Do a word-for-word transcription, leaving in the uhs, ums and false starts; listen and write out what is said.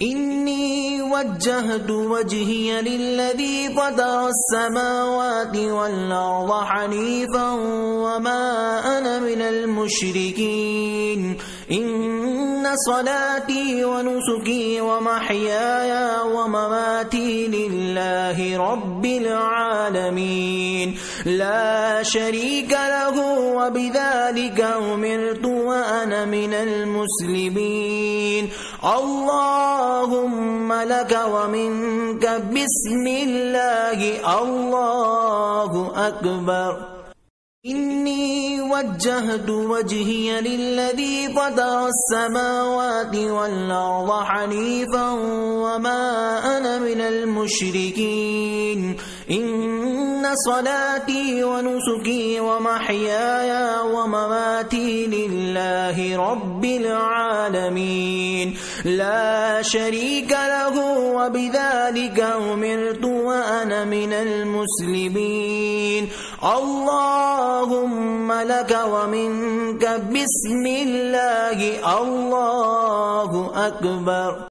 إني وجهت وجهي للذي فطر السماوات والأرض حنيفا وما أنا من المشركين إن صلاتي ونسكي ومحياي ومماتي لله رب العالمين لا شريك له وبذلك أمرت وأنا من المسلمين اللهم لك ومنك بسم الله الله أكبر إني وجهت وجهي للذي فطر السماوات والأرض حنيفا وما أنا من المشركين إن صلاتي ونسكي ومحياي ومماتي لله رب العالمين لا شريك له وبذلك أمرت وأنا من المسلمين اللهم لك ومنك بسم الله الله أكبر